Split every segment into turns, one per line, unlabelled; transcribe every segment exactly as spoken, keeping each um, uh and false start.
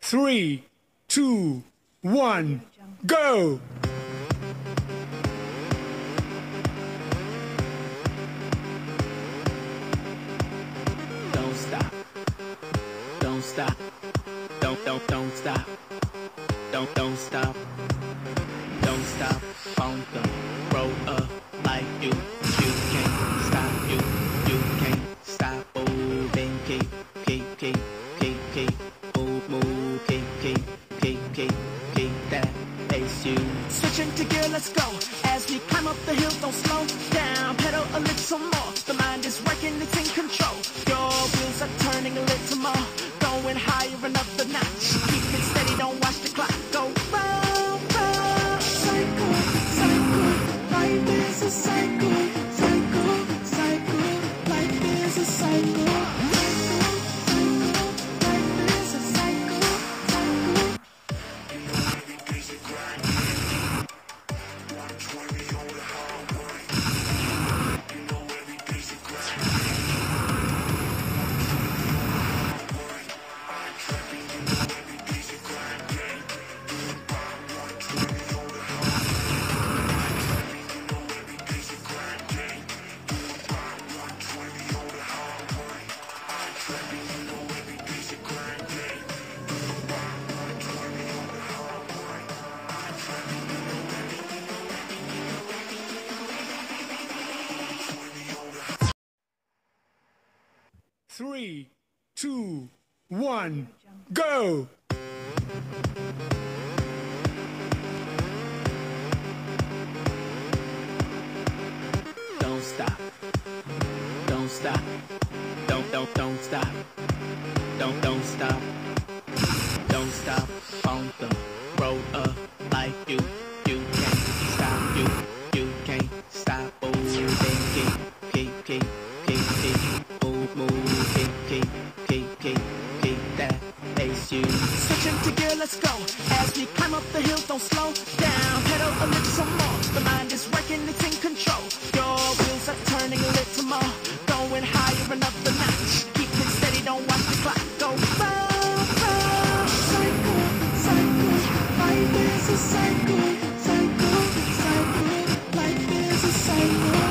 Three, two, one, go!
Don't stop. Don't stop. Don't, don't, don't stop. Don't, don't stop. Don't stop. On the road up like you. You can't stop. You, you can't stop. Moving. Keep, keep, keep, keep, keep. Move, move. Keep, keep, keep, keep, keep that pace. You switching to gear. Let's go. As we climb up the hill, don't slow down. Pedal a little more. The mind is working. It's in control. Your wheels are turning a little more. Going higher another notch. Keep it steady. Don't watch the clock go round, round. Cycle, cycle. Life is a cycle. Cycle, cycle. Life is a cycle.
Three, two, one, go!
Don't stop. Don't stop. Don't, don't, don't stop. Don't, don't stop. Don't stop. On the road up like you. You can't stop. You, you can't stop. Moving. Keep, keep, keep, keep, keep. Move, move. Keep, keep, keep, keep, keep that pace. You switching to gear. Let's go. As we climb up the hill, don't slow down. Pedal a little more. The mind is working. It's in control. Your wheels are turning a little more. Going higher another notch. Keep it steady. Don't watch the clock go round, round. Cycle, cycle. Life is a cycle. Cycle, cycle. Life is a cycle.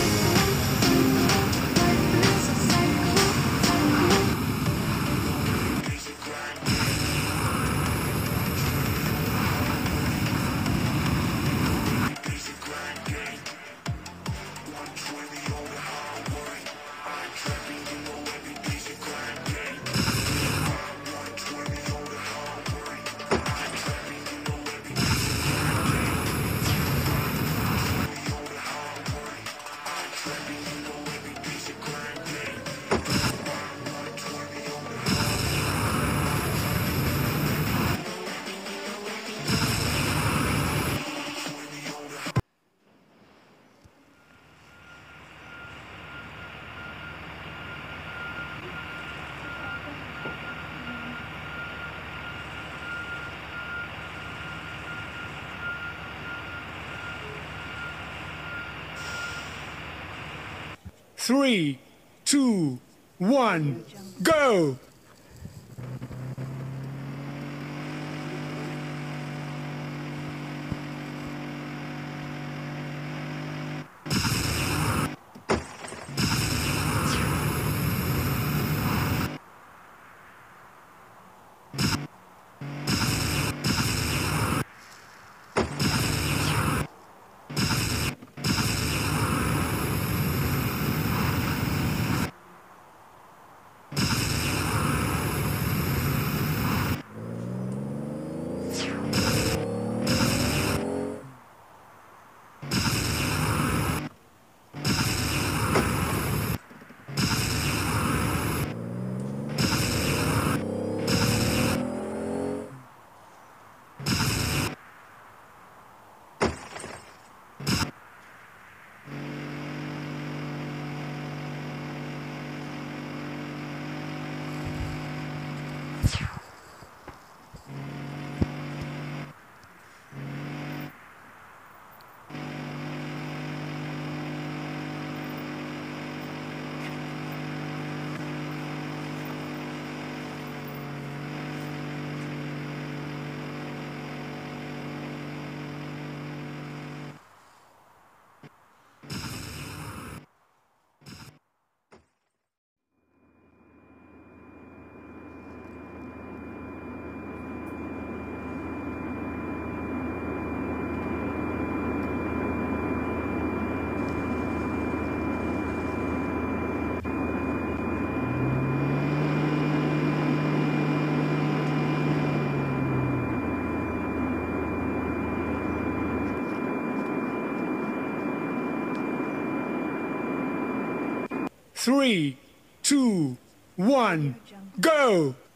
Three, two, one, go! Three, two, one, go!